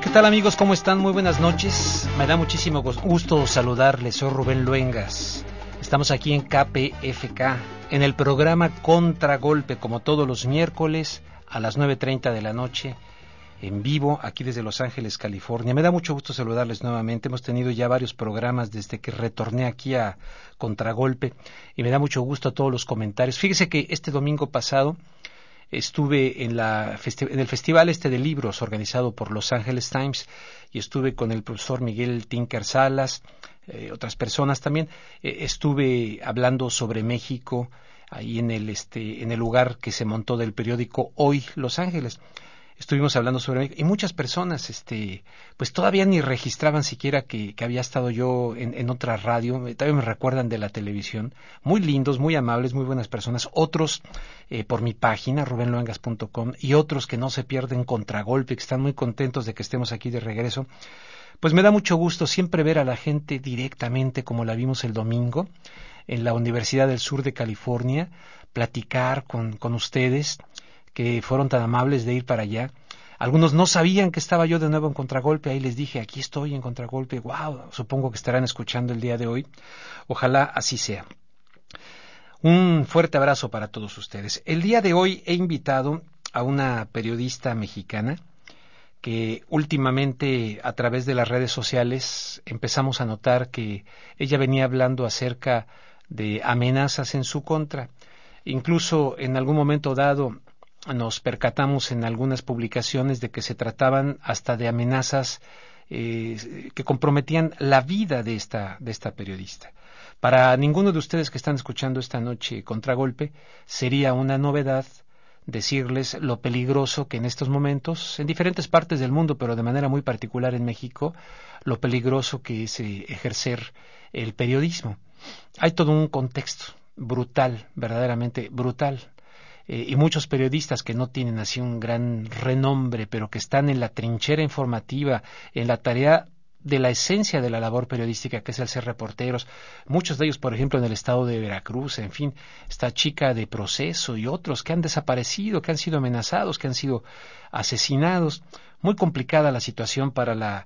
¿qué tal amigos? ¿Cómo están? Muy buenas noches. Me da muchísimo gusto saludarles. Soy Rubén Luengas. Estamos aquí en KPFK, en el programa Contragolpe, como todos los miércoles a las 9:30 de la noche, en vivo, aquí desde Los Ángeles, California. Me da mucho gusto saludarles nuevamente. Hemos tenido ya varios programas desde que retorné aquí a Contragolpe y me da mucho gusto a todos los comentarios. Fíjese que este domingo pasado estuve en el festival de libros organizado por Los Angeles Times y estuve con el profesor Miguel Tinker Salas, otras personas también. Estuve hablando sobre México ahí en el lugar que se montó del periódico Hoy Los Ángeles. Estuvimos hablando sobre México y muchas personas pues todavía ni registraban siquiera que había estado yo en otra radio. Todavía me recuerdan de la televisión. Muy lindos, muy amables, muy buenas personas. Otros por mi página rubenluengas.com y otros que no se pierden Contragolpe, que están muy contentos de que estemos aquí de regreso. Pues me da mucho gusto siempre ver a la gente directamente como la vimos el domingo en la Universidad del Sur de California, platicar con ustedes que fueron tan amables de ir para allá. Algunos no sabían que estaba yo de nuevo en Contragolpe, ahí les dije, aquí estoy en Contragolpe. Wow, supongo que estarán escuchando el día de hoy. Ojalá así sea. Un fuerte abrazo para todos ustedes. El día de hoy he invitado a una periodista mexicana que últimamente a través de las redes sociales empezamos a notar que ella venía hablando acerca de amenazas en su contra. Incluso en algún momento dado nos percatamos en algunas publicaciones de que se trataban hasta de amenazas que comprometían la vida de esta periodista. Para ninguno de ustedes que están escuchando esta noche Contragolpe sería una novedad decirles lo peligroso que en estos momentos, en diferentes partes del mundo, pero de manera muy particular en México, lo peligroso que es ejercer el periodismo. Hay todo un contexto brutal, verdaderamente brutal. Y muchos periodistas que no tienen así un gran renombre, pero que están en la trinchera informativa, en la tarea de la esencia de la labor periodística, que es el ser reporteros. Muchos de ellos, por ejemplo, en el estado de Veracruz, en fin, esta chica de Proceso y otros que han desaparecido, que han sido amenazados, que han sido asesinados. Muy complicada la situación para la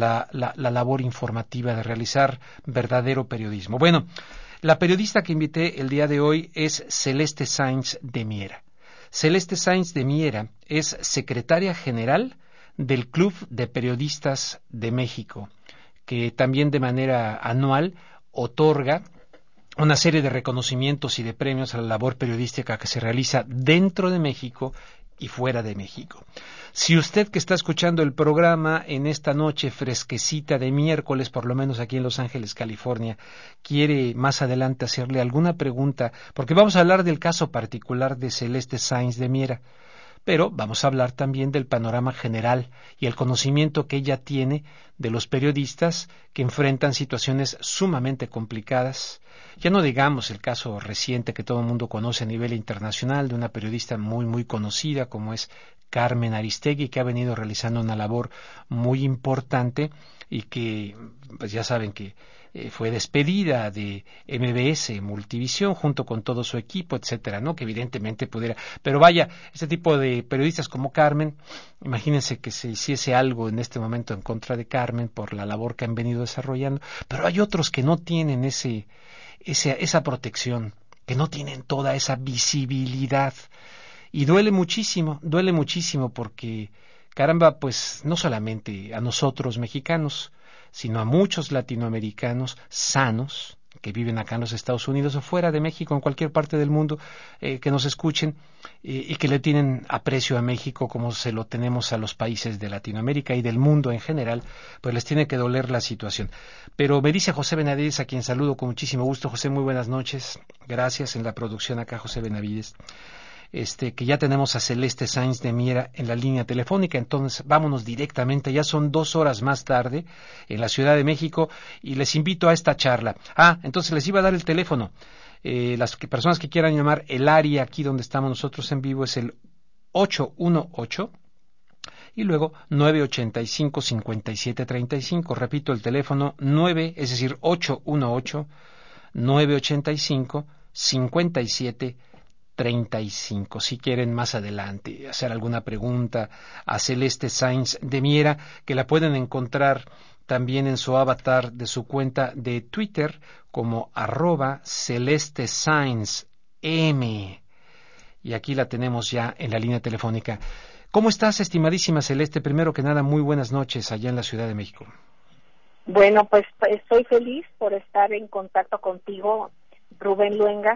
labor informativa de realizar verdadero periodismo. Bueno, la periodista que invité el día de hoy es Celeste Sáenz de Miera. Celeste Sáenz de Miera es secretaria general del Club de Periodistas de México, que también de manera anual otorga una serie de reconocimientos y de premios a la labor periodística que se realiza dentro de México y fuera de México. Si usted que está escuchando el programa en esta noche fresquecita de miércoles, por lo menos aquí en Los Ángeles, California, quiere más adelante hacerle alguna pregunta, porque vamos a hablar del caso particular de Celeste Sáenz de Miera, pero vamos a hablar también del panorama general y el conocimiento que ella tiene de los periodistas que enfrentan situaciones sumamente complicadas. Ya no digamos el caso reciente que todo el mundo conoce a nivel internacional de una periodista muy, muy conocida como es Carmen Aristegui, que ha venido realizando una labor muy importante y que, pues ya saben que fue despedida de MBS, Multivisión, junto con todo su equipo, etcétera, ¿no? Que evidentemente pudiera. Pero vaya, este tipo de periodistas como Carmen, imagínense que se hiciese algo en este momento en contra de Carmen por la labor que han venido desarrollando, pero hay otros que no tienen esa protección, que no tienen toda esa visibilidad. Y duele muchísimo porque, caramba, pues no solamente a nosotros mexicanos, sino a muchos latinoamericanos sanos que viven acá en los Estados Unidos o fuera de México, en cualquier parte del mundo, que nos escuchen y que le tienen aprecio a México como se lo tenemos a los países de Latinoamérica y del mundo en general, pues les tiene que doler la situación. Pero me dice José Benavides, a quien saludo con muchísimo gusto. José, muy buenas noches. Gracias en la producción acá, José Benavides. Que ya tenemos a Celeste Sáenz de Miera en la línea telefónica, entonces vámonos directamente, ya son 2 horas más tarde en la Ciudad de México y les invito a esta charla. Entonces les iba a dar el teléfono, las personas que quieran llamar, el área aquí donde estamos nosotros en vivo es el 818 y luego 985-5735, repito el teléfono 818-985-5735. 35. Si quieren más adelante hacer alguna pregunta a Celeste Sáenz de Miera, que la pueden encontrar también en su avatar de su cuenta de Twitter como @Celeste Sáenz M. Y aquí la tenemos ya en la línea telefónica. ¿Cómo estás, estimadísima Celeste? Primero que nada, muy buenas noches allá en la Ciudad de México. Bueno, pues estoy feliz por estar en contacto contigo, Rubén Luengas,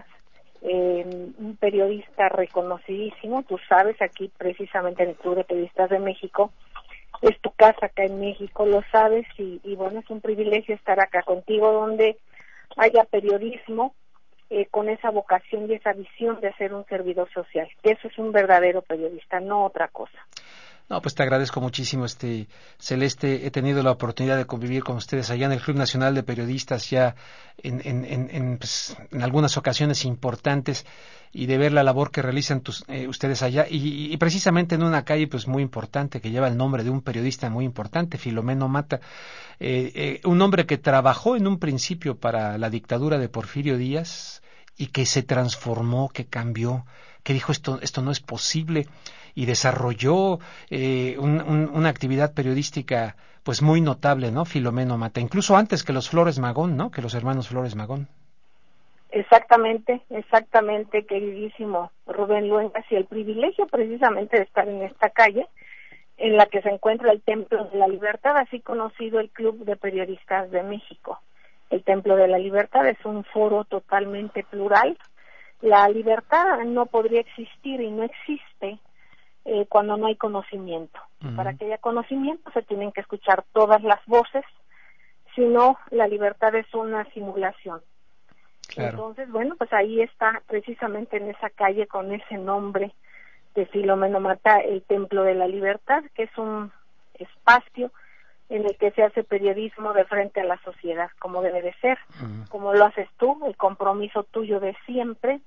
un periodista reconocidísimo. Tú sabes, aquí precisamente en el Club de Periodistas de México, es tu casa acá en México, lo sabes, y bueno, es un privilegio estar acá contigo, donde haya periodismo con esa vocación y esa visión de ser un servidor social. Eso es un verdadero periodista, no otra cosa. No, pues te agradezco muchísimo, Celeste. He tenido la oportunidad de convivir con ustedes allá en el Club Nacional de Periodistas ya en algunas ocasiones importantes, y de ver la labor que realizan ustedes allá y precisamente en una calle pues muy importante que lleva el nombre de un periodista muy importante, Filomeno Mata, un hombre que trabajó en un principio para la dictadura de Porfirio Díaz y que se transformó, que cambió, que dijo esto no es posible, y desarrolló una actividad periodística pues muy notable, ¿no? Filomeno Mata, incluso antes que los Flores Magón, ¿no? Que los hermanos Flores Magón. Exactamente, queridísimo Rubén Luengas, y el privilegio precisamente de estar en esta calle en la que se encuentra el Templo de la Libertad, así conocido el Club de Periodistas de México. El Templo de la Libertad es un foro totalmente plural. La libertad no podría existir y no existe cuando no hay conocimiento. Uh-huh. Para que haya conocimiento se tienen que escuchar todas las voces, si no, la libertad es una simulación. Claro. Entonces, bueno, pues ahí está, precisamente en esa calle con ese nombre de Filomeno Mata, el Templo de la Libertad, que es un espacio en el que se hace periodismo de frente a la sociedad, como debe de ser, como lo haces tú, el compromiso tuyo de siempre,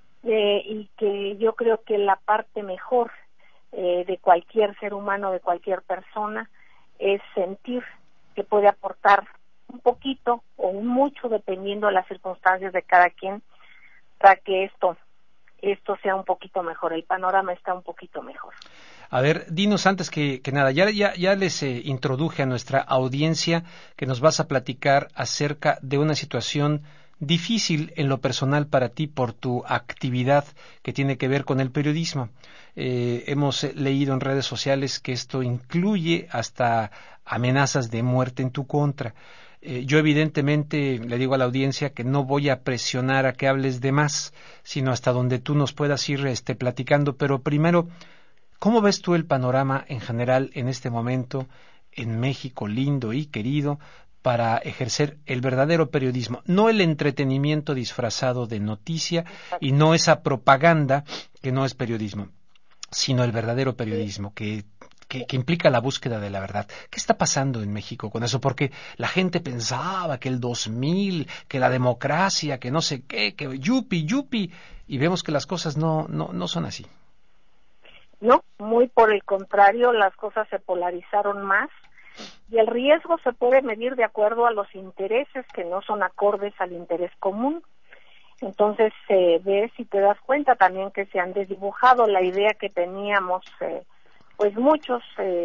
y que yo creo que la parte mejor de cualquier ser humano, de cualquier persona, es sentir que puede aportar un poquito o un mucho, dependiendo de las circunstancias de cada quien, para que esto sea un poquito mejor, el panorama está un poquito mejor. A ver, dinos antes que nada, ya les introduje a nuestra audiencia que nos vas a platicar acerca de una situación difícil en lo personal para ti por tu actividad que tiene que ver con el periodismo. Hemos leído en redes sociales que esto incluye hasta amenazas de muerte en tu contra. Yo evidentemente le digo a la audiencia que no voy a presionar a que hables de más, sino hasta donde tú nos puedas ir platicando, pero primero, ¿cómo ves tú el panorama en general en este momento en México lindo y querido para ejercer el verdadero periodismo? No el entretenimiento disfrazado de noticia y no esa propaganda que no es periodismo, sino el verdadero periodismo que implica la búsqueda de la verdad. ¿Qué está pasando en México con eso? Porque la gente pensaba que el 2000, que la democracia, que no sé qué, que yupi, y vemos que las cosas no son así. No, muy por el contrario, las cosas se polarizaron más, y el riesgo se puede medir de acuerdo a los intereses que no son acordes al interés común. Entonces ves y te das cuenta también que se han desdibujado la idea que teníamos pues muchos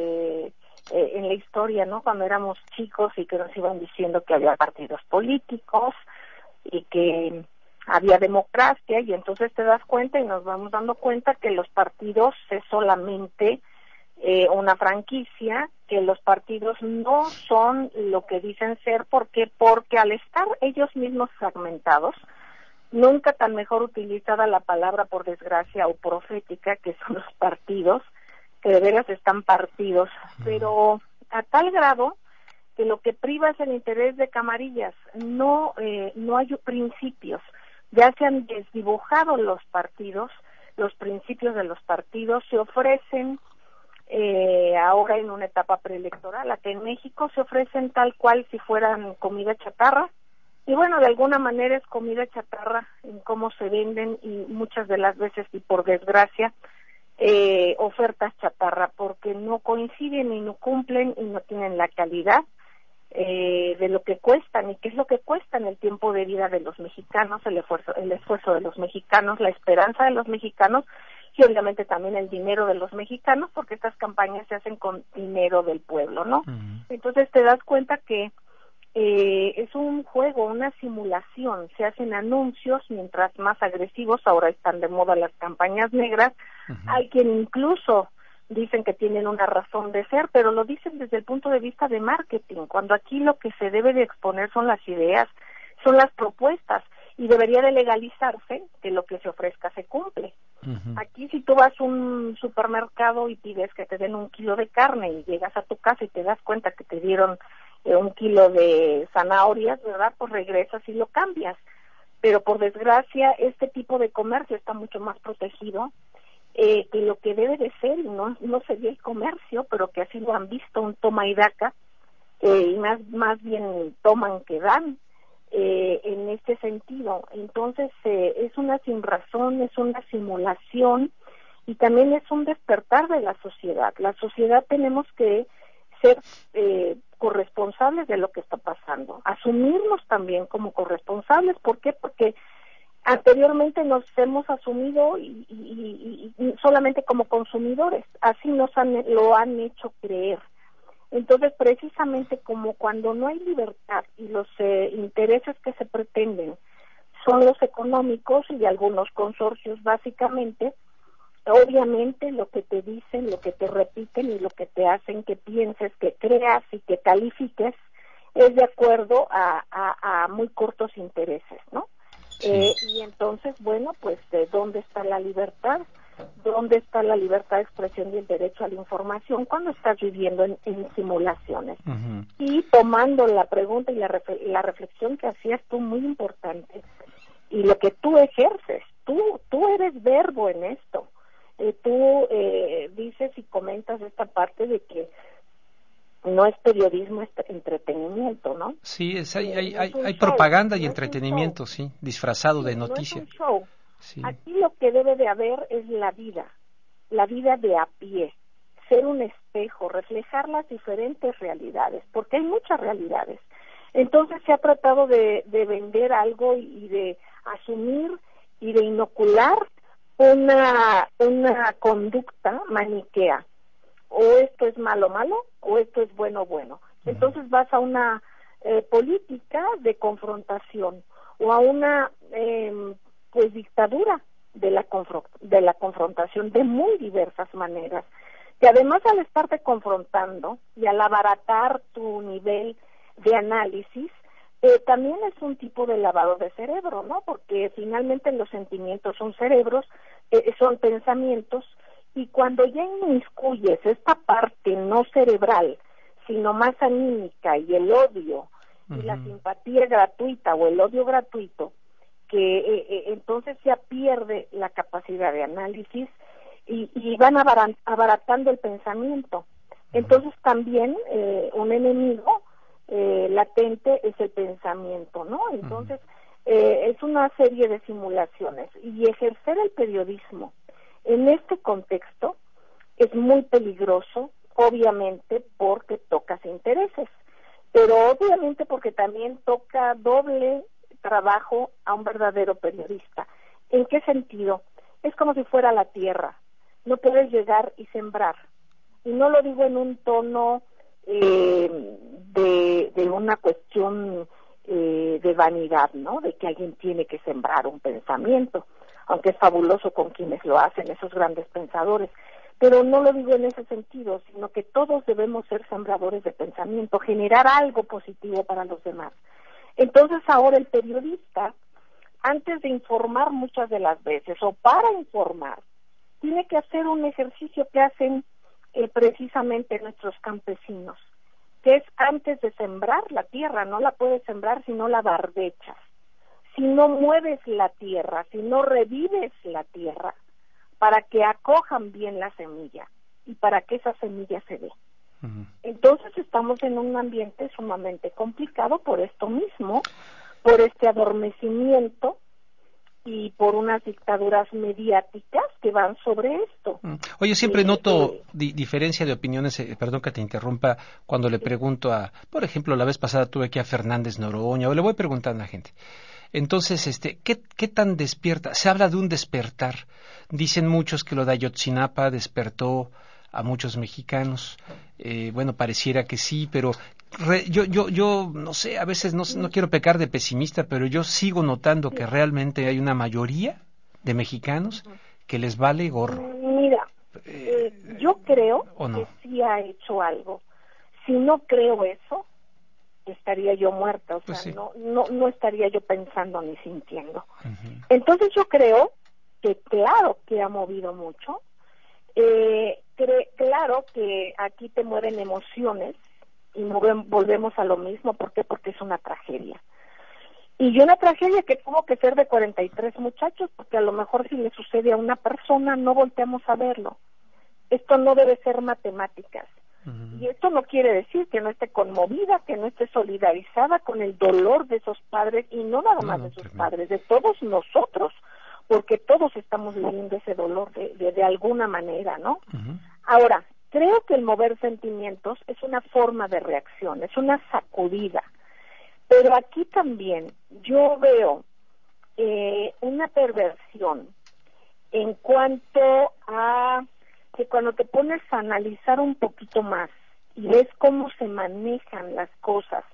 en la historia, ¿no? Cuando éramos chicos, y que nos iban diciendo que había partidos políticos y que había democracia, y entonces te das cuenta y nos vamos dando cuenta que los partidos es solamente una franquicia, que los partidos no son lo que dicen ser. Porque al estar ellos mismos fragmentados, nunca tan mejor utilizada la palabra, por desgracia, o profética, que son los partidos, que de veras están partidos, pero a tal grado que lo que priva es el interés de camarillas, no hay principios. Ya se han desdibujado los partidos, los principios de los partidos se ofrecen ahora en una etapa preelectoral. Aquí en México se ofrecen tal cual si fueran comida chatarra, y bueno, de alguna manera es comida chatarra en cómo se venden, y muchas de las veces, y por desgracia, ofertas chatarra, porque no coinciden y no cumplen y no tienen la calidad de lo que cuestan y qué es lo que cuestan el tiempo de vida de los mexicanos, el esfuerzo de los mexicanos, la esperanza de los mexicanos y obviamente también el dinero de los mexicanos, porque estas campañas se hacen con dinero del pueblo, ¿no? Entonces te das cuenta que es un juego, una simulación, se hacen anuncios mientras más agresivos, ahora están de moda las campañas negras, hay quien incluso dicen que tienen una razón de ser, pero lo dicen desde el punto de vista de marketing, cuando aquí lo que se debe de exponer son las ideas, son las propuestas, y debería de legalizarse que lo que se ofrezca se cumple. Aquí si tú vas a un supermercado y pides que te den 1 kilo de carne y llegas a tu casa y te das cuenta que te dieron 1 kilo de zanahorias, ¿verdad? Pues regresas y lo cambias. Pero por desgracia este tipo de comercio está mucho más protegido que lo que debe de ser, no sería el comercio, pero que así lo han visto, un toma y daca, y más bien toman que dan. En este sentido, entonces es una sinrazón, es una simulación y también es un despertar de la sociedad. La sociedad tenemos que ser corresponsables de lo que está pasando, asumirnos también como corresponsables. ¿Por qué? Porque anteriormente nos hemos asumido y solamente como consumidores, así lo han hecho creer. Entonces, precisamente como cuando no hay libertad y los intereses que se pretenden son los económicos y algunos consorcios básicamente, obviamente lo que te dicen, lo que te repiten y lo que te hacen que pienses, que creas y que califiques es de acuerdo a muy cortos intereses, ¿no? Sí. Y entonces, bueno, pues, ¿dónde está la libertad? ¿Dónde está la libertad de expresión y el derecho a la información cuando estás viviendo en simulaciones? Y tomando la pregunta y la reflexión que hacías tú, muy importante, y lo que tú ejerces, tú eres verbo en esto. Tú dices y comentas esta parte de que no es periodismo, es entretenimiento, ¿no? Sí, hay propaganda y entretenimiento, sí, disfrazado de noticia. No es un show. Sí. Aquí lo que debe de haber es la vida de a pie, ser un espejo, reflejar las diferentes realidades, porque hay muchas realidades. Entonces se ha tratado de vender algo y de asumir y de inocular una conducta maniquea. O esto es malo, o esto es bueno. Entonces vas a una política de confrontación o a una pues dictadura de la confrontación de muy diversas maneras, que además al estarte confrontando y al abaratar tu nivel de análisis, también es un tipo de lavado de cerebro, ¿no? Porque finalmente los sentimientos son cerebros, son pensamientos, y cuando ya inmiscuyes esta parte no cerebral, sino más anímica, y el odio, y la simpatía gratuita o el odio gratuito, que entonces ya pierde la capacidad de análisis y van abaratando el pensamiento. Entonces también un enemigo latente es el pensamiento, ¿no? Entonces es una serie de simulaciones, y ejercer el periodismo en este contexto es muy peligroso, obviamente porque tocas intereses, pero obviamente porque también toca doble trabajo a un verdadero periodista. ¿En qué sentido? Es como si fuera la tierra, no puedes llegar y sembrar, y no lo digo en un tono de una cuestión de vanidad, ¿no? De que alguien tiene que sembrar un pensamiento, aunque es fabuloso con quienes lo hacen, esos grandes pensadores, pero no lo digo en ese sentido, sino que todos debemos ser sembradores de pensamiento, generar algo positivo para los demás. Entonces ahora el periodista, antes de informar muchas de las veces, o para informar, tiene que hacer un ejercicio que hacen precisamente nuestros campesinos, que es antes de sembrar la tierra, no la puedes sembrar si no la barbechas, si no mueves la tierra, si no revives la tierra, para que acojan bien la semilla y para que esa semilla se dé. Entonces estamos en un ambiente sumamente complicado por esto mismo, por este adormecimiento y por unas dictaduras mediáticas que van sobre esto. Oye, siempre noto diferencia de opiniones, perdón que te interrumpa, cuando le pregunto por ejemplo, la vez pasada tuve aquí a Fernández Noroña, o le voy preguntando a la gente. Entonces, ¿qué tan despierta? Se habla de un despertar. Dicen muchos que lo de Ayotzinapa despertó a muchos mexicanos. Bueno, pareciera que sí, pero yo no sé, a veces no quiero pecar de pesimista, pero yo sigo notando que realmente hay una mayoría de mexicanos que les vale gorro. Mira, yo creo no? que sí ha hecho algo. Si no creo eso, estaría yo muerta, o sea, sí. no estaría yo pensando ni sintiendo. Uh-huh. Entonces yo creo que claro que ha movido mucho, claro que aquí te mueven emociones y volvemos a lo mismo. ¿Por qué? Porque es una tragedia. Y una tragedia que tuvo que ser de 43 muchachos, porque a lo mejor si le sucede a una persona no volteamos a verlo. Esto no debe ser matemáticas. Uh-huh. Y esto no quiere decir que no esté conmovida, que no esté solidarizada con el dolor de esos padres, y no nada más de sus padres, de todos nosotros, porque todos estamos viviendo ese dolor de alguna manera, ¿no? Uh-huh. Ahora, creo que el mover sentimientos es una forma de reacción, es una sacudida. Pero aquí también yo veo una perversión en cuanto a que cuando te pones a analizar un poquito más y ves cómo se manejan las cosas,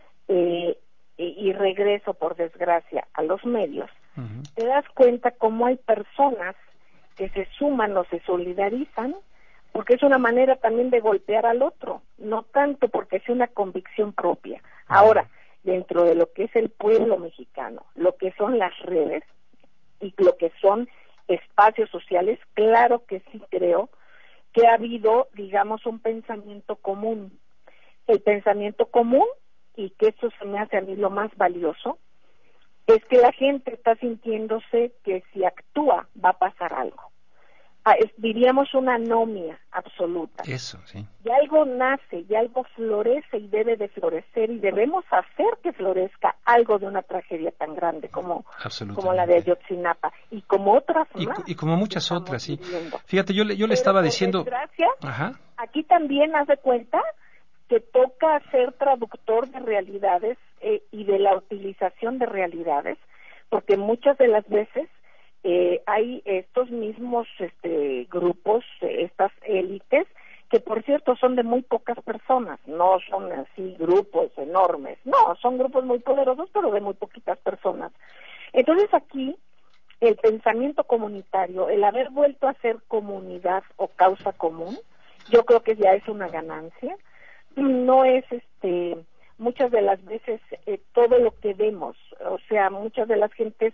y regreso, por desgracia, a los medios, uh-huh, te das cuenta cómo hay personas que se suman o se solidarizan, porque es una manera también de golpear al otro, no tanto porque sea una convicción propia. Uh-huh. Ahora, dentro de lo que es el pueblo mexicano, lo que son las redes y lo que son espacios sociales, claro que sí creo que ha habido, digamos, un pensamiento común. El pensamiento común, y que eso se me hace a mí lo más valioso, es que la gente está sintiéndose que si actúa va a pasar algo. Diríamos una anomia absoluta. Eso, sí. Y algo nace, y algo florece y debe de florecer, y debemos hacer que florezca algo de una tragedia tan grande como la de Ayotzinapa, y como otras más. Y como muchas otras, sí. Viviendo. Fíjate, yo le estaba diciendo... Por desgracia, ajá, aquí también haz de cuenta que toca ser traductor de realidades y de la utilización de realidades, porque muchas de las veces hay estos mismos grupos, estas élites, que por cierto son de muy pocas personas, no son así grupos enormes, no, son grupos muy poderosos, pero de muy poquitas personas. Entonces aquí el pensamiento comunitario, el haber vuelto a ser comunidad o causa común, yo creo que ya es una ganancia. No es muchas de las veces todo lo que vemos, o sea, muchas de las gentes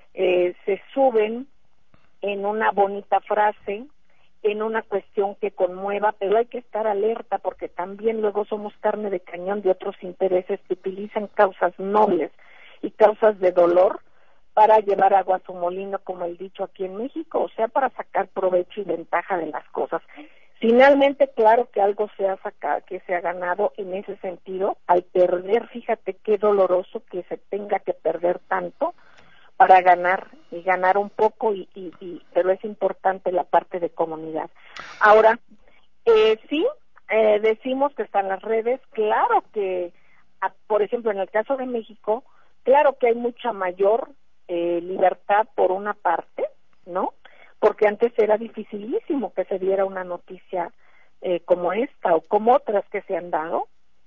se suben en una bonita frase, en una cuestión que conmueva, pero hay que estar alerta porque también luego somos carne de cañón de otros intereses que utilizan causas nobles y causas de dolor para llevar agua a su molino, como el dicho aquí en México, o sea, para sacar provecho y ventaja de las cosas. Finalmente, claro que algo se ha sacado, que se ha ganado en ese sentido, al perder, fíjate qué doloroso que se tenga que perder tanto para ganar, y ganar un poco, pero es importante la parte de comunidad. Ahora, sí, decimos que están las redes, claro que, por ejemplo, en el caso de México, claro que hay mucha mayor libertad por una parte, ¿no? Porque antes era dificilísimo que se diera una noticia como esta o como otras que se han dado.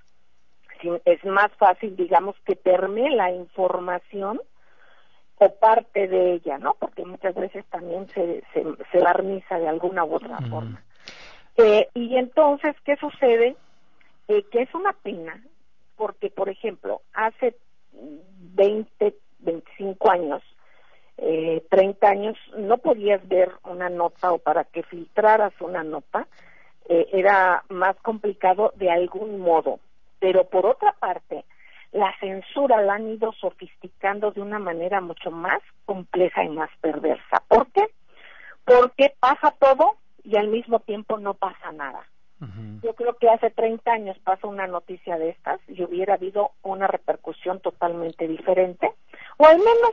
Es más fácil, digamos, que permee la información o parte de ella, ¿no? Porque muchas veces también se barniza de alguna u otra forma. Y entonces, ¿qué sucede? Que es una pena, porque, por ejemplo, hace 20, 25 años, 30 años, no podías ver una nota, o para que filtraras una nota, era más complicado de algún modo. Pero por otra parte, la censura la han ido sofisticando de una manera mucho más compleja y más perversa. ¿Por qué? Porque pasa todo y al mismo tiempo no pasa nada. Uh-huh. Yo creo que hace 30 años pasa una noticia de estas y hubiera habido una repercusión totalmente diferente, o al menos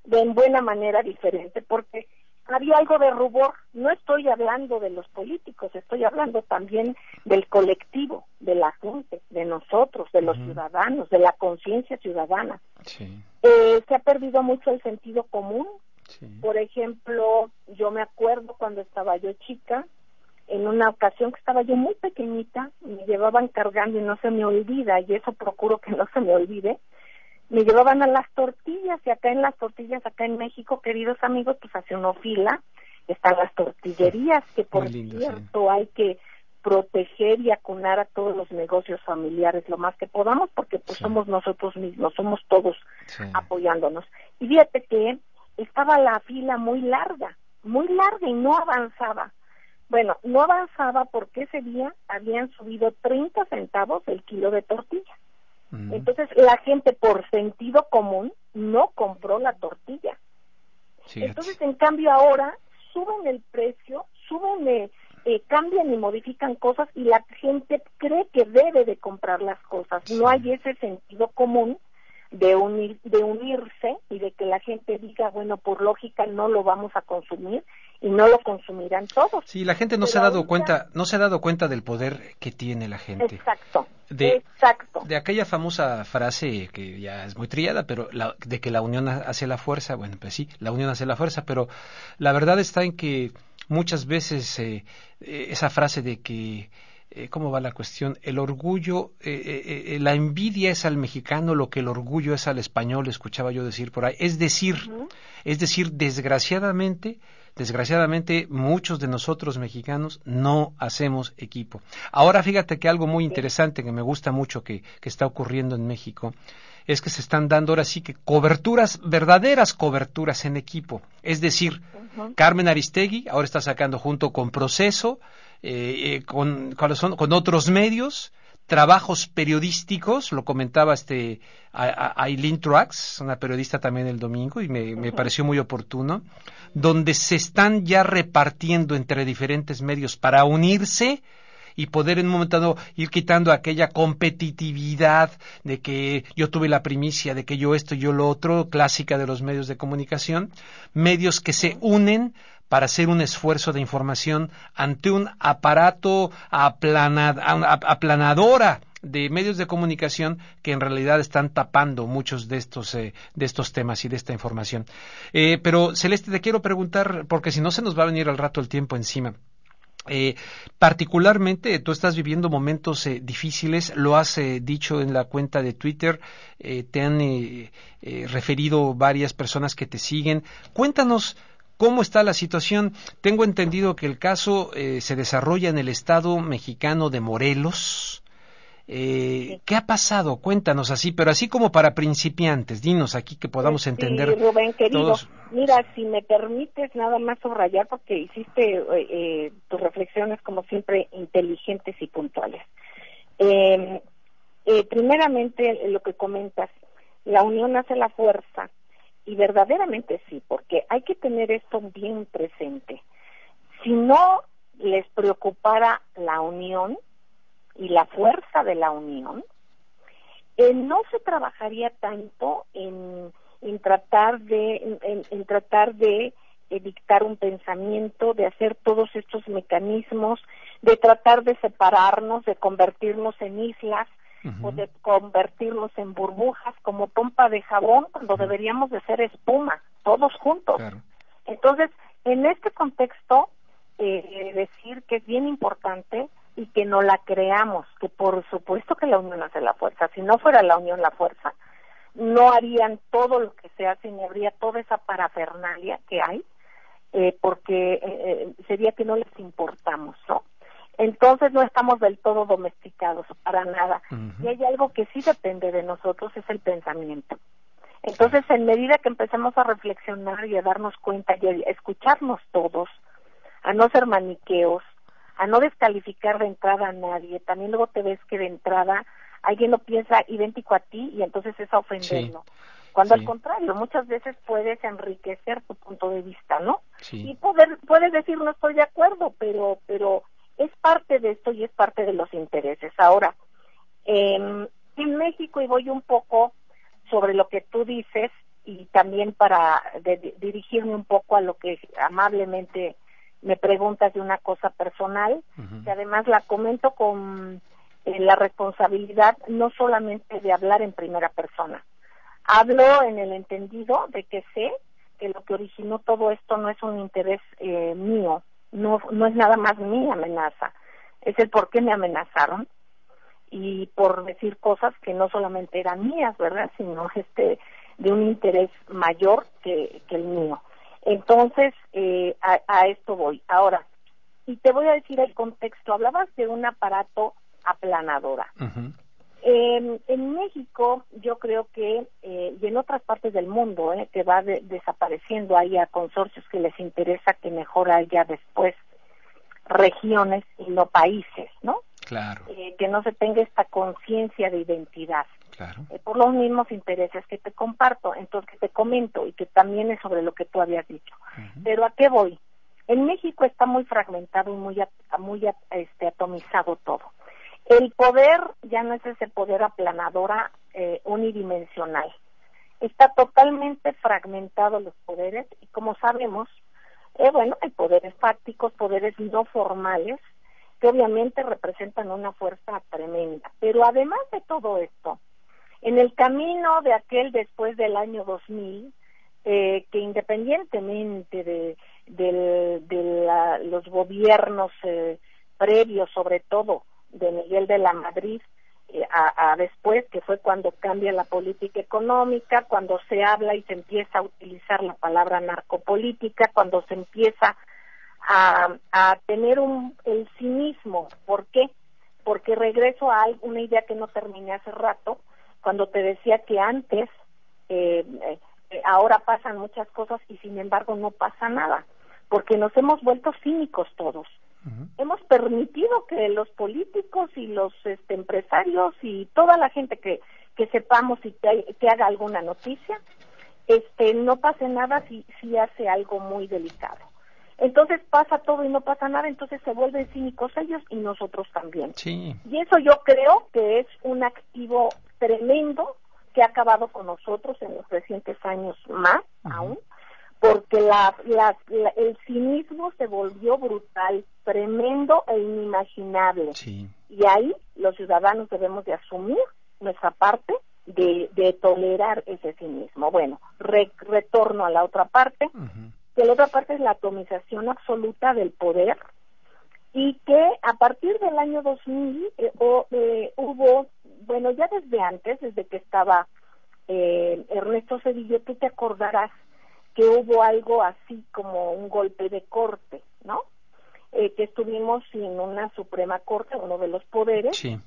de en buena manera diferente, porque había algo de rubor. No estoy hablando de los políticos, estoy hablando también del colectivo, de la gente, de nosotros, de los ciudadanos, de la conciencia ciudadana. Sí. Se ha perdido mucho el sentido común. Sí. Por ejemplo, yo me acuerdo cuando estaba yo chica, en una ocasión que estaba yo muy pequeñita, me llevaban cargando y no se me olvida, y eso procuro que no se me olvide, me llevaban a las tortillas, y acá en las tortillas, acá en México, queridos amigos, pues hace una fila, están las tortillerías, que por lindo, cierto sí. hay que proteger y acunar a todos los negocios familiares lo más que podamos, porque pues somos nosotros mismos, somos todos apoyándonos. Y fíjate que estaba la fila muy larga y no avanzaba. Bueno, no avanzaba porque ese día habían subido 30 centavos el kilo de tortilla. Entonces la gente por sentido común no compró la tortilla. Fíjate. Entonces en cambio ahora suben el precio, cambian y modifican cosas y la gente cree que debe de comprar las cosas. Sí. No hay ese sentido común de unirse y de que la gente diga, bueno, por lógica no lo vamos a consumir, y no lo consumirán todos. Sí, la gente no se ha dado cuenta del poder que tiene la gente. Exacto. De aquella famosa frase que ya es muy trillada, pero de que la unión hace la fuerza. Bueno, pues sí, la unión hace la fuerza, pero la verdad está en que muchas veces esa frase de que ¿cómo va la cuestión? El orgullo, la envidia es al mexicano lo que el orgullo es al español, escuchaba yo decir por ahí. Es decir, desgraciadamente, muchos de nosotros mexicanos no hacemos equipo. Ahora fíjate que algo muy interesante que me gusta mucho que está ocurriendo en México es que se están dando ahora sí que verdaderas coberturas en equipo. Es decir, Carmen Aristegui ahora está sacando junto con Proceso, con otros medios, trabajos periodísticos, lo comentaba Aileen Truax, una periodista también el domingo, y me pareció muy oportuno, donde se están ya repartiendo entre diferentes medios para unirse y poder en un momento dado ir quitando aquella competitividad de que yo tuve la primicia, de que yo esto y yo lo otro, clásica de los medios de comunicación, medios que se unen para hacer un esfuerzo de información ante un aparato aplanadora de medios de comunicación que en realidad están tapando muchos de estos temas y de esta información. Pero Celeste, te quiero preguntar, porque si no se nos va a venir al rato el tiempo encima. Particularmente tú estás viviendo momentos difíciles, lo has dicho en la cuenta de Twitter, te han referido varias personas que te siguen. Cuéntanos cómo está la situación. Tengo entendido que el caso se desarrolla en el estado mexicano de Morelos. ¿Qué ha pasado? Cuéntanos así, pero así como para principiantes, dinos aquí que podamos entender. Sí, Rubén, querido, todos. Mira, si me permites nada más subrayar, porque hiciste tus reflexiones como siempre inteligentes y puntuales. Primeramente, lo que comentas, la unión hace la fuerza, y verdaderamente sí, porque hay que tener esto bien presente. Si no les preocupara la unión y la fuerza de la unión, no se trabajaría tanto en tratar de dictar un pensamiento, de hacer todos estos mecanismos, de tratar de separarnos, de convertirnos en islas, o de convertirnos en burbujas como pompa de jabón, cuando deberíamos de ser espuma, todos juntos. Claro. Entonces, en este contexto, decir que es bien importante y que no la creamos, que por supuesto que la unión hace la fuerza. Si no fuera la unión la fuerza, no harían todo lo que se hace, ni habría toda esa parafernalia que hay, porque sería que no les importamos, ¿no? Entonces no estamos del todo domesticados, para nada. Y hay algo que sí depende de nosotros, es el pensamiento. Entonces, en medida que empecemos a reflexionar y a darnos cuenta y a escucharnos todos, a no ser maniqueos, a no descalificar de entrada a nadie, también luego te ves que de entrada alguien lo piensa idéntico a ti y entonces es a ofenderlo. Sí. Cuando al contrario, muchas veces puedes enriquecer tu punto de vista, ¿no? Sí. Y puedes decir no estoy de acuerdo, pero es parte de esto y es parte de los intereses. Ahora, en México, y voy un poco sobre lo que tú dices, y también para dirigirme un poco a lo que amablemente me preguntas de una cosa personal, que además la comento con la responsabilidad no solamente de hablar en primera persona. Hablo en el entendido de que sé que lo que originó todo esto no es un interés mío, no es nada más mi amenaza, es el por qué me amenazaron y por decir cosas que no solamente eran mías, ¿verdad?, sino de un interés mayor que el mío. Entonces, a esto voy. Ahora, y te voy a decir el contexto. Hablabas de un aparato aplanadora. En México, yo creo que, y en otras partes del mundo, que va desapareciendo, hay a consorcios que les interesa que mejor haya después regiones y no países, ¿no? Claro. Que no se tenga esta conciencia de identidad. Claro. Por los mismos intereses que te comparto, entonces que te comento y que también es sobre lo que tú habías dicho. Pero ¿a qué voy? En México está muy fragmentado y muy atomizado todo. El poder ya no es ese poder aplanadora unidimensional. Está totalmente fragmentado los poderes y como sabemos, hay poderes fácticos, poderes no formales, que obviamente representan una fuerza tremenda. Pero además de todo esto, en el camino de aquel después del año 2000, que independientemente de los gobiernos previos, sobre todo de Miguel de la Madrid, a después, que fue cuando cambia la política económica, cuando se habla y se empieza a utilizar la palabra narcopolítica, cuando se empieza a tener el cinismo. ¿Por qué? Porque regreso a una idea que no terminé hace rato, cuando te decía que antes, ahora pasan muchas cosas y sin embargo no pasa nada, porque nos hemos vuelto cínicos todos. Hemos permitido que los políticos y los empresarios y toda la gente que sepamos y que haga alguna noticia, no pase nada si hace algo muy delicado. Entonces pasa todo y no pasa nada, entonces se vuelven cínicos ellos y nosotros también. Sí. Y eso yo creo que es un activo tremendo que ha acabado con nosotros en los recientes años más aún, porque el cinismo se volvió brutal, tremendo e inimaginable. Sí. Y ahí los ciudadanos debemos de asumir nuestra parte de tolerar ese cinismo. Bueno, retorno a la otra parte, que la otra parte es la atomización absoluta del poder, y que a partir del año 2000 hubo, ya desde antes, desde que estaba Ernesto Zedillo, tú te acordarás que hubo algo así como un golpe de corte, ¿no? Que estuvimos sin una Suprema Corte, uno de los poderes, sí.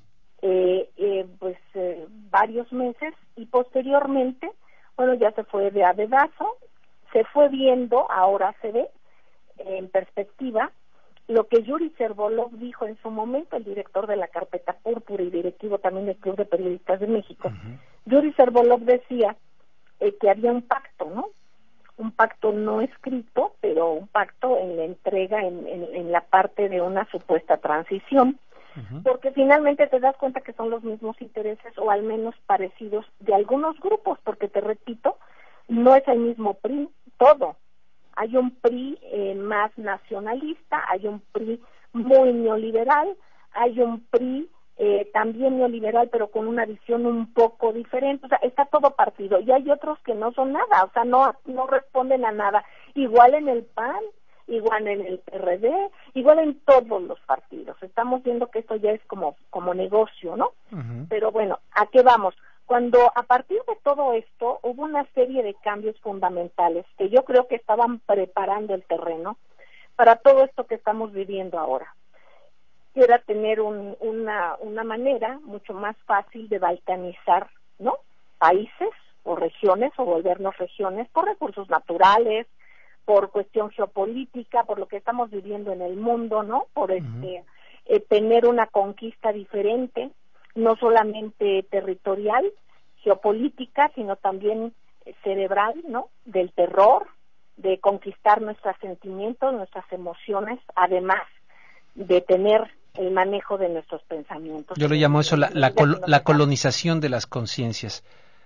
Varios meses, y posteriormente, ya se fue de a dedazo, se fue viendo, ahora se ve en perspectiva, lo que Yuri Servolov dijo en su momento, el director de la Carpeta Púrpura y directivo también del Club de Periodistas de México. Yuri Servolov decía que había un pacto, ¿no? Un pacto no escrito, pero un pacto en la entrega, en la parte de una supuesta transición, porque finalmente te das cuenta que son los mismos intereses, o al menos parecidos, de algunos grupos, porque te repito, no es el mismo PRI todo. Hay un PRI más nacionalista, hay un PRI muy neoliberal, hay un PRI también neoliberal, pero con una visión un poco diferente. O sea, está todo partido, y hay otros que no son nada, o sea, no responden a nada. Igual en el PAN, igual en el PRD, igual en todos los partidos. Estamos viendo que esto ya es como negocio, ¿no? Pero bueno, ¿a qué vamos? Cuando a partir de todo esto hubo una serie de cambios fundamentales que yo creo que estaban preparando el terreno para todo esto que estamos viviendo ahora. Que era tener una manera mucho más fácil de balcanizar, ¿no?, países o regiones, o volvernos regiones por recursos naturales, por cuestión geopolítica, por lo que estamos viviendo en el mundo, ¿no?, por tener una conquista diferente, no solamente territorial, geopolítica, sino también cerebral, ¿no?, del terror, de conquistar nuestros sentimientos, nuestras emociones, además de tener el manejo de nuestros pensamientos. Yo lo llamo eso la colonización de las conciencias.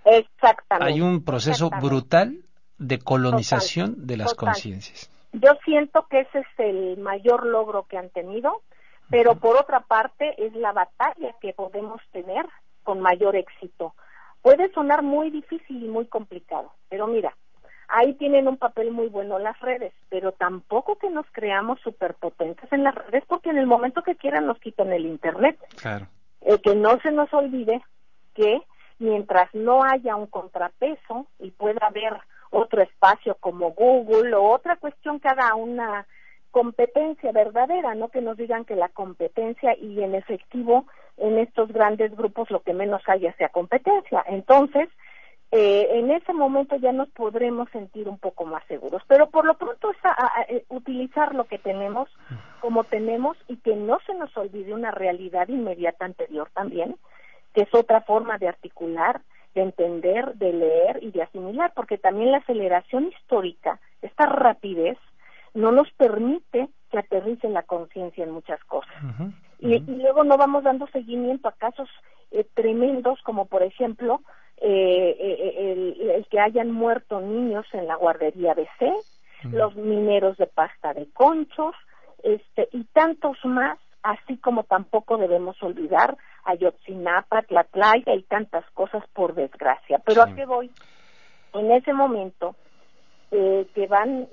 Exactamente. Hay un proceso brutal de colonización de las conciencias. Yo siento que ese es el mayor logro que han tenido, pero por otra parte es la batalla que podemos tener con mayor éxito. Puede sonar muy difícil y muy complicado, pero mira, ahí tienen un papel muy bueno las redes, pero tampoco que nos creamos superpotentes en las redes, porque en el momento que quieran nos quitan el internet. Claro. Que no se nos olvide que mientras no haya un contrapeso y pueda haber otro espacio como Google o otra cuestión que haga una competencia verdadera, no que nos digan que la competencia y en efectivo en estos grandes grupos lo que menos haya sea competencia. Entonces, en ese momento ya nos podremos sentir un poco más seguros. Pero por lo pronto es utilizar lo que tenemos como tenemos y que no se nos olvide una realidad inmediata anterior también, que es otra forma de articular, de entender, de leer y de asimilar, porque también la aceleración histórica, esta rapidez, no nos permite que aterrice la conciencia en muchas cosas. Y luego no vamos dando seguimiento a casos tremendos, como por ejemplo el que hayan muerto niños en la guardería BC, los mineros de pasta de conchos, y tantos más, así como tampoco debemos olvidar Ayotzinapa, Tlatlaya y tantas cosas por desgracia. Pero ¿a qué voy? En ese momento que van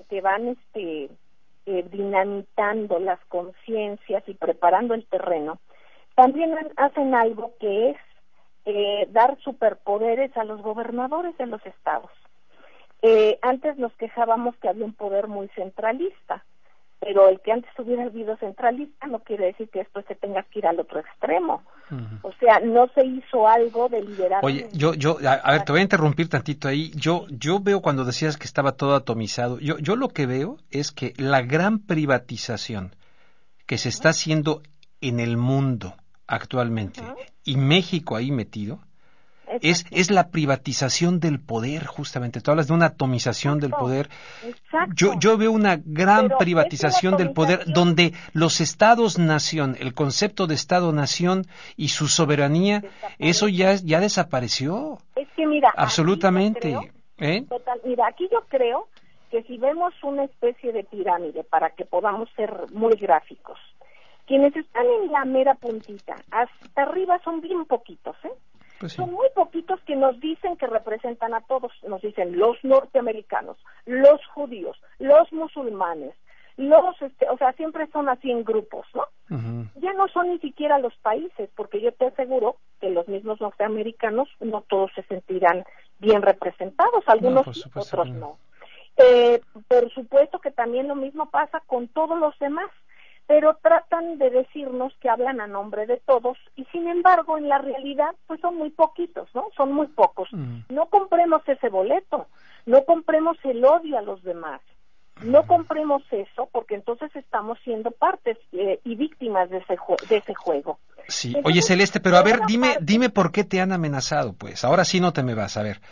dinamitando las conciencias y preparando el terreno, también hacen algo que es dar superpoderes a los gobernadores de los estados. Antes nos quejábamos que había un poder muy centralista, pero el que antes hubiera habido centralista no quiere decir que después se tenga que ir al otro extremo. O sea, no se hizo algo deliberado. Oye, a ver, te voy a interrumpir tantito ahí. Yo veo cuando decías que estaba todo atomizado, yo lo que veo es que la gran privatización que se está haciendo en el mundo actualmente, y México ahí metido, es la privatización del poder, justamente. Tú hablas de una atomización del poder. Yo veo una gran privatización del poder donde los estados-nación, el concepto de estado-nación y su soberanía, eso ya desapareció. Es que mira, absolutamente. Mira, aquí yo creo que si vemos una especie de pirámide, para que podamos ser muy gráficos, quienes están en la mera puntita, hasta arriba son bien poquitos, Pues sí. Son muy poquitos que nos dicen que representan a todos. Nos dicen los norteamericanos, los judíos, los musulmanes, o sea, siempre son así en grupos, ¿no? Ya no son ni siquiera los países, porque yo te aseguro que los mismos norteamericanos no todos se sentirán bien representados, algunos sí, otros no. Por supuesto que también lo mismo pasa con todos los demás, pero tratan de decirnos que hablan a nombre de todos y sin embargo en la realidad pues son muy poquitos, ¿no? Son muy pocos. No compremos ese boleto, no compremos el odio a los demás, no compremos eso porque entonces estamos siendo partes y víctimas de ese juego. Sí. Entonces, oye Celeste, pero a ver, dime por qué te han amenazado, pues. Ahora sí no te me vas, a ver.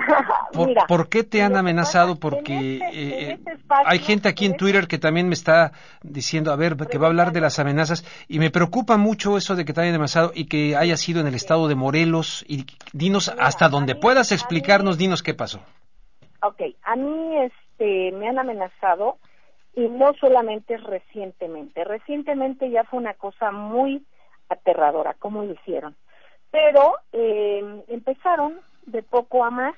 ¿Por qué te han amenazado? Porque hay gente aquí en Twitter que también me está diciendo, a ver, que va a hablar de las amenazas, y me preocupa mucho eso de que te hayan amenazado y que haya sido en el estado de Morelos, y dinos, hasta donde puedas explicarnos, dinos qué pasó. Ok, a mí me han amenazado, y no solamente recientemente ya fue una cosa muy aterradora, como lo hicieron, pero empezaron de poco a más,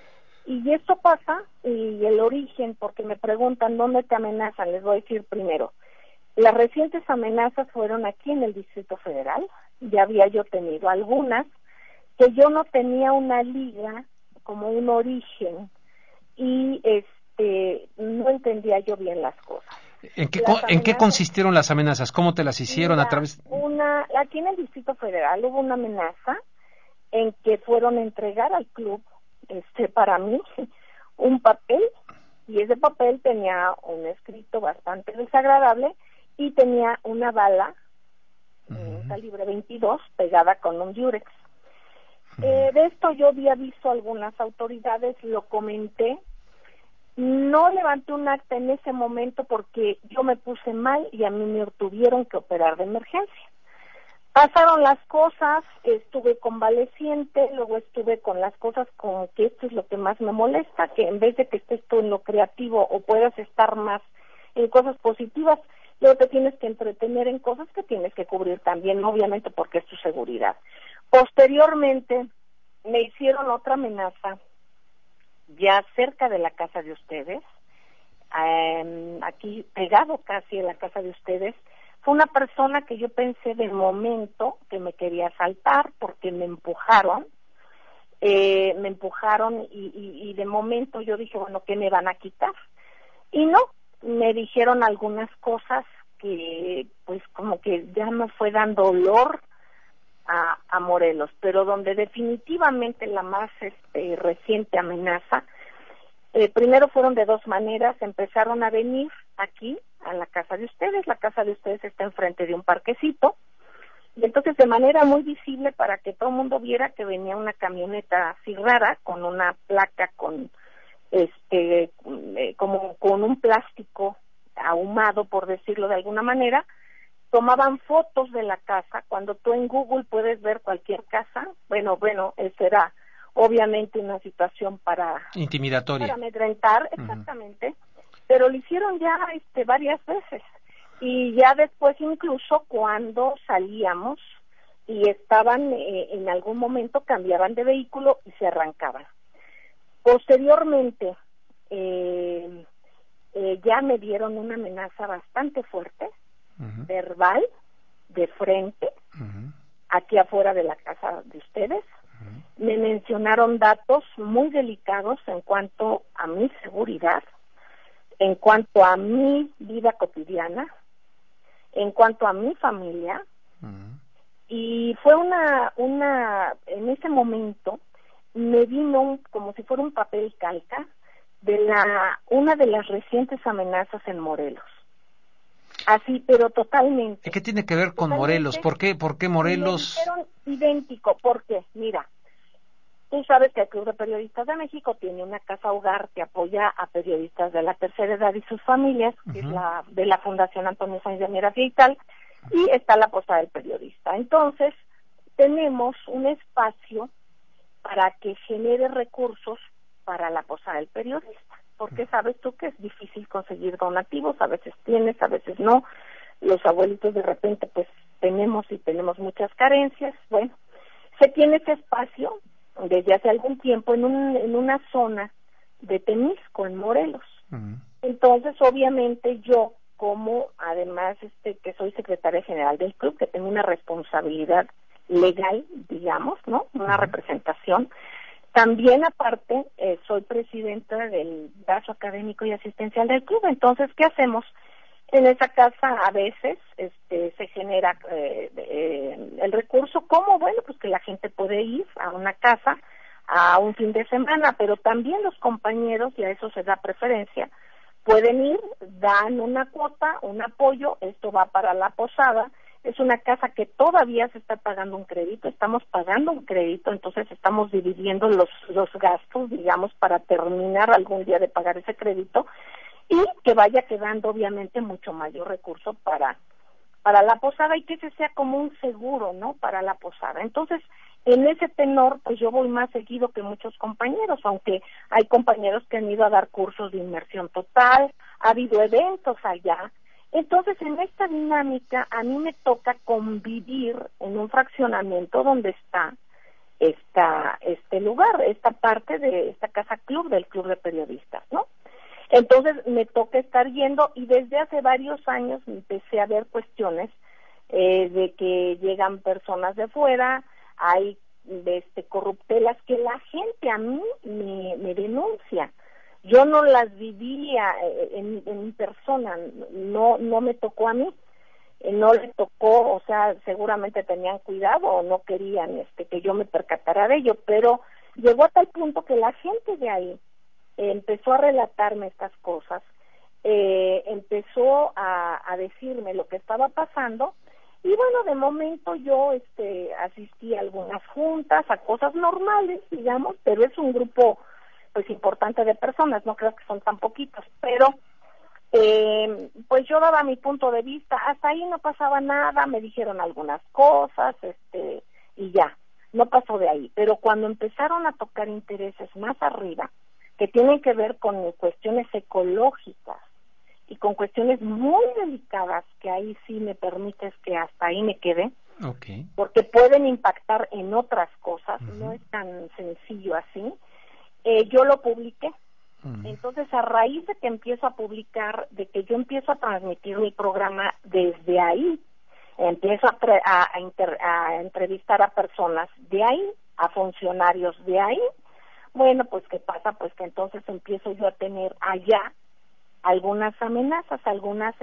y esto pasa, y el origen, porque me preguntan dónde te amenazan, les voy a decir primero, las recientes amenazas fueron aquí en el Distrito Federal, ya había yo tenido algunas, que yo no tenía una liga, como un origen, y no entendía yo bien las cosas. ¿En qué consistieron las amenazas? ¿Cómo te las hicieron? Mira, aquí en el Distrito Federal hubo una amenaza en que fueron a entregar al club, para mí, un papel, y ese papel tenía un escrito bastante desagradable y tenía una bala, un calibre 22, pegada con un diurex. De esto yo había visto algunas autoridades, lo comenté. No levanté un acta en ese momento porque yo me puse mal y a mí me tuvieron que operar de emergencia. Pasaron las cosas, estuve convaleciente, luego estuve con las cosas con que esto es lo que más me molesta, que en vez de que estés tú en lo creativo o puedas estar más en cosas positivas, luego te tienes que entretener en cosas que tienes que cubrir también, obviamente porque es tu seguridad. Posteriormente me hicieron otra amenaza ya cerca de la casa de ustedes, aquí pegado casi a la casa de ustedes. Fue una persona que yo pensé de momento que me quería asaltar porque me empujaron y de momento yo dije, bueno, ¿qué me van a quitar? Y no, me dijeron algunas cosas que pues como que ya me fue dando olor a Morelos, pero donde definitivamente la más reciente amenaza, primero fueron de dos maneras. Empezaron a venir aquí a la casa de ustedes. La casa de ustedes está enfrente de un parquecito, y entonces de manera muy visible para que todo el mundo viera que venía una camioneta así rara con una placa con como con un plástico ahumado, por decirlo de alguna manera. Tomaban fotos de la casa. Cuando tú en Google puedes ver cualquier casa, bueno, será obviamente una situación para intimidatoria, para amedrentar, exactamente, pero lo hicieron ya varias veces, y ya después incluso cuando salíamos y estaban en algún momento cambiaban de vehículo y se arrancaban. Posteriormente ya me dieron una amenaza bastante fuerte, verbal, de frente, aquí afuera de la casa de ustedes. Me mencionaron datos muy delicados en cuanto a mi seguridad, en cuanto a mi vida cotidiana, en cuanto a mi familia, y fue en ese momento me vino como si fuera un papel calca de una de las recientes amenazas en Morelos. Así, pero totalmente. ¿Qué tiene que ver con Morelos? ¿Por qué Morelos? Me dijeron idéntico, porque, mira, tú sabes que el Club de Periodistas de México tiene una casa hogar que apoya a periodistas de la tercera edad y sus familias, que es la de la Fundación Antonio Sáenz de Miera y tal, y está la Posada del Periodista. Entonces, tenemos un espacio para que genere recursos para la Posada del Periodista, porque sabes tú que es difícil conseguir donativos, a veces tienes, a veces no. Los abuelitos de repente pues tenemos muchas carencias. Bueno, se tiene ese espacio desde hace algún tiempo en una zona de Temisco, en Morelos. Entonces, obviamente yo, como además que soy secretaria general del club, que tengo una responsabilidad legal, digamos, ¿no? Una representación. También, aparte, soy presidenta del brazo académico y asistencial del club. Entonces, ¿qué hacemos? En esa casa a veces se genera el recurso, como, bueno, pues que la gente puede ir a una casa a un fin de semana, pero también los compañeros, y a eso se da preferencia, pueden ir, dan una cuota, un apoyo. Esto va para la posada. Es una casa que todavía se está pagando un crédito, estamos pagando un crédito, entonces estamos dividiendo los gastos, digamos, para terminar algún día de pagar ese crédito, y que vaya quedando obviamente mucho mayor recurso para la posada, y que ese sea como un seguro, ¿no?, para la posada. Entonces, en ese tenor, pues yo voy más seguido que muchos compañeros, aunque hay compañeros que han ido a dar cursos de inmersión total, ha habido eventos allá. Entonces, en esta dinámica, a mí me toca convivir en un fraccionamiento donde está este lugar, esta parte de esta casa club del Club de Periodistas, ¿no? Entonces, me toca estar yendo, y desde hace varios años empecé a ver cuestiones de que llegan personas de fuera, hay corruptelas que la gente a mí me denuncia. Yo no las vivía en persona, no me tocó a mí, no le tocó, o sea, seguramente tenían cuidado o no querían que yo me percatara de ello, pero llegó a tal punto que la gente de ahí empezó a relatarme estas cosas, empezó a decirme lo que estaba pasando, y bueno, de momento yo asistí a algunas juntas, a cosas normales, digamos, pero es un grupo pues importante de personas, no creo que son tan poquitos, pero pues yo daba mi punto de vista, hasta ahí no pasaba nada, me dijeron algunas cosas, y ya, no pasó de ahí. Pero cuando empezaron a tocar intereses más arriba, que tienen que ver con cuestiones ecológicas y con cuestiones muy delicadas, que ahí sí me permites que hasta ahí me quede, okay, porque pueden impactar en otras cosas, no es tan sencillo así, yo lo publiqué. Entonces, a raíz de que empiezo a publicar, de que yo empiezo a transmitir mi programa desde ahí, empiezo a entrevistar a personas de ahí, a funcionarios de ahí, bueno, pues ¿qué pasa? Pues que entonces empiezo yo a tener allá algunas amenazas, algunas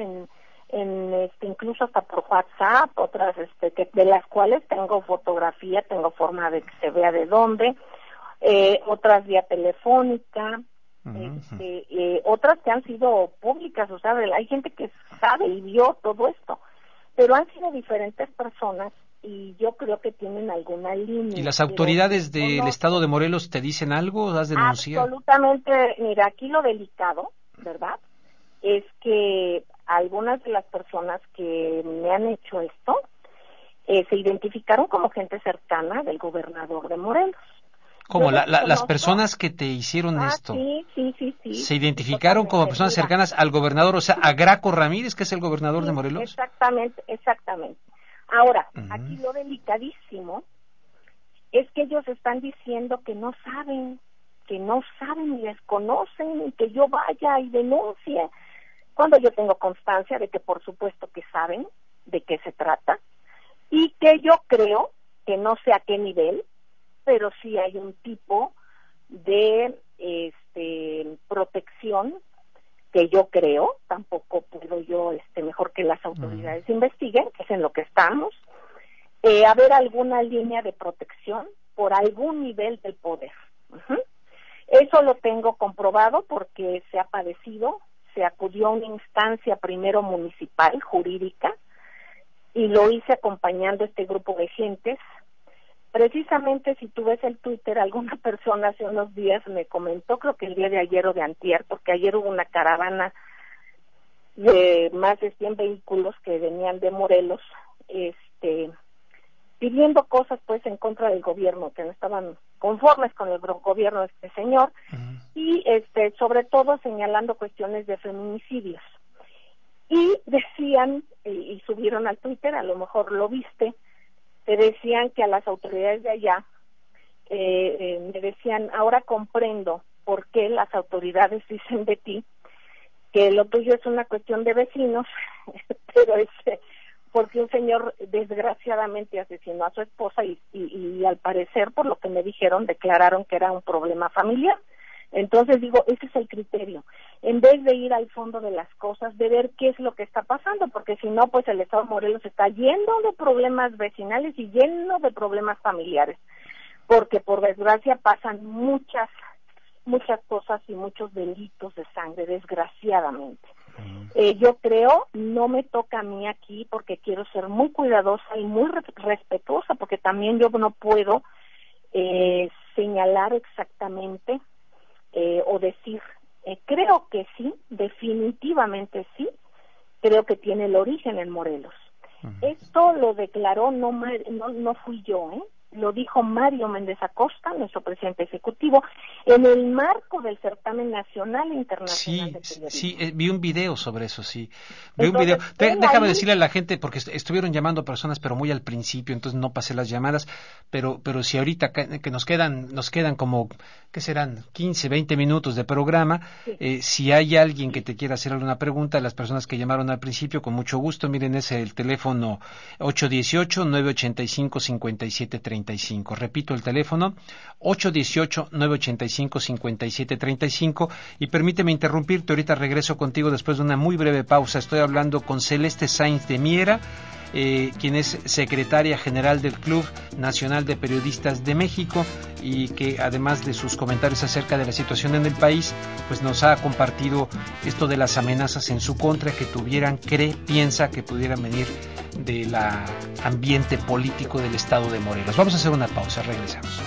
incluso hasta por WhatsApp, otras de las cuales tengo fotografía, tengo forma de que se vea de dónde, otras vía telefónica, otras que han sido públicas, o sea, hay gente que sabe y vio todo esto, pero han sido diferentes personas y yo creo que tienen alguna línea. ¿Y las autoridades del estado de Morelos te dicen algo? ¿Has denunciado? Absolutamente, mira, aquí lo delicado, ¿verdad?, es que algunas de las personas que me han hecho esto se identificaron como gente cercana del gobernador de Morelos. ¿Cómo? ¿Las personas que te hicieron esto? Sí. ¿Se identificaron como personas cercanas al gobernador, o sea, a Graco Ramírez, que es el gobernador de Morelos? Exactamente. Ahora, aquí lo delicadísimo es que ellos están diciendo que no saben y desconocen, y que yo vaya y denuncie, cuando yo tengo constancia de que por supuesto que saben de qué se trata, y que yo creo que no sé a qué nivel, pero sí hay un tipo de protección que yo creo, tampoco puedo yo, mejor que las autoridades investiguen, que es en lo que estamos, haber alguna línea de protección por algún nivel del poder. Eso lo tengo comprobado porque se ha padecido, se acudió a una instancia primero municipal, jurídica, y lo hice acompañando a este grupo de gentes. Precisamente, si tú ves el Twitter, alguna persona hace unos días me comentó, creo que el día de ayer o de antier, porque ayer hubo una caravana de más de 100 vehículos que venían de Morelos, pidiendo cosas pues en contra del gobierno, que no estaban conformes con el gobierno de este señor, y sobre todo señalando cuestiones de feminicidios. Y decían, y subieron al Twitter, a lo mejor lo viste, te decían que a las autoridades de allá, me decían, ahora comprendo por qué las autoridades dicen de ti que lo tuyo es una cuestión de vecinos, pero porque un señor desgraciadamente asesinó a su esposa y al parecer, por lo que me dijeron, declararon que era un problema familiar. Entonces digo, ese es el criterio, en vez de ir al fondo de las cosas, de ver qué es lo que está pasando, porque si no, pues el estado de Morelos está lleno de problemas vecinales y lleno de problemas familiares, porque por desgracia pasan muchas cosas y muchos delitos de sangre, desgraciadamente. Yo creo, no me toca a mí aquí porque quiero ser muy cuidadosa y muy respetuosa, porque también yo no puedo señalar exactamente o decir, creo que sí, definitivamente sí, creo que tiene el origen en Morelos. Esto lo declaró, no fui yo, lo dijo Mario Méndez Acosta, nuestro presidente ejecutivo, en el marco del certamen nacional e internacional de periodismo. Sí, vi un video sobre eso, sí. Vi un video. Déjame decirle a la gente, porque estuvieron llamando personas, pero muy al principio, entonces no pasé las llamadas, pero si ahorita que nos quedan como, ¿qué serán? 15, 20 minutos de programa, sí. Si hay alguien que te quiera hacer alguna pregunta, las personas que llamaron al principio, con mucho gusto, miren, es el teléfono 818-985-5735. Repito el teléfono, 818-985-5735, y permíteme interrumpirte, ahorita regreso contigo después de una muy breve pausa. Estoy hablando con Celeste Sainz de Miera, quien es secretaria general del Club Nacional de Periodistas de México, y que además de sus comentarios acerca de la situación en el país, pues nos ha compartido esto de las amenazas en su contra que piensa que pudieran venir del ambiente político del estado de Morelos. Vamos a hacer una pausa, regresamos.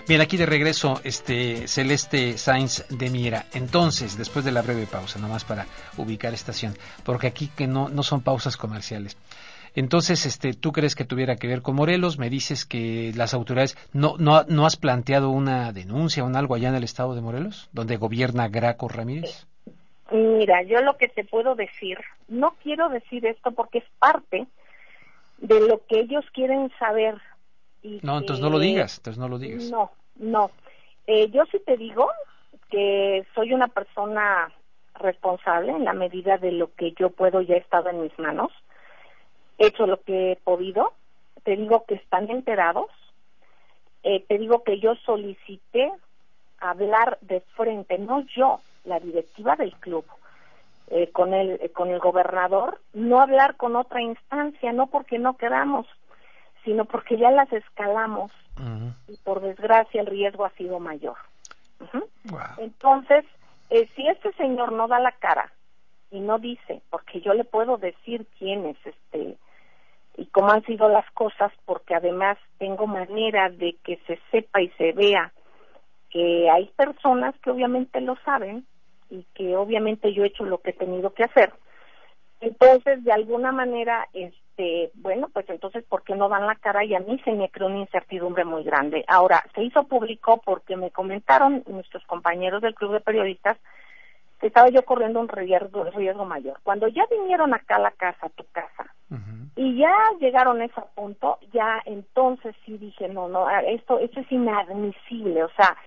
Bien, aquí de regreso, Celeste Sainz de Miera. Entonces, después de la breve pausa, nomás para ubicar estación, porque aquí que no son pausas comerciales. Entonces, ¿tú crees que tuviera que ver con Morelos? Me dices que las autoridades, ¿no has planteado una denuncia o algo allá en el estado de Morelos, donde gobierna Graco Ramírez? Mira, yo lo que te puedo decir, no quiero decir esto porque es parte de lo que ellos quieren saber. No, entonces no lo digas, No. Yo sí te digo que soy una persona responsable en la medida de lo que yo puedo, ya he estado en mis manos. He hecho lo que he podido, te digo que están enterados, te digo que yo solicité hablar de frente, no yo, la directiva del club, con el gobernador, no hablar con otra instancia, no porque no queramos, sino porque ya las escalamos, y por desgracia el riesgo ha sido mayor. Wow. Entonces, si este señor no da la cara y no dice, porque yo le puedo decir quién es y cómo han sido las cosas, porque además tengo manera de que se sepa y se vea que hay personas que obviamente lo saben y que obviamente yo he hecho lo que he tenido que hacer. Entonces, de alguna manera, bueno, pues entonces, ¿por qué no dan la cara? Y a mí se me creó una incertidumbre muy grande. Ahora, se hizo público porque me comentaron nuestros compañeros del Club de Periodistas que estaba yo corriendo un riesgo mayor. Cuando ya vinieron acá a la casa, a tu casa, y ya llegaron a ese punto, ya entonces sí dije, no, esto es inadmisible, o sea,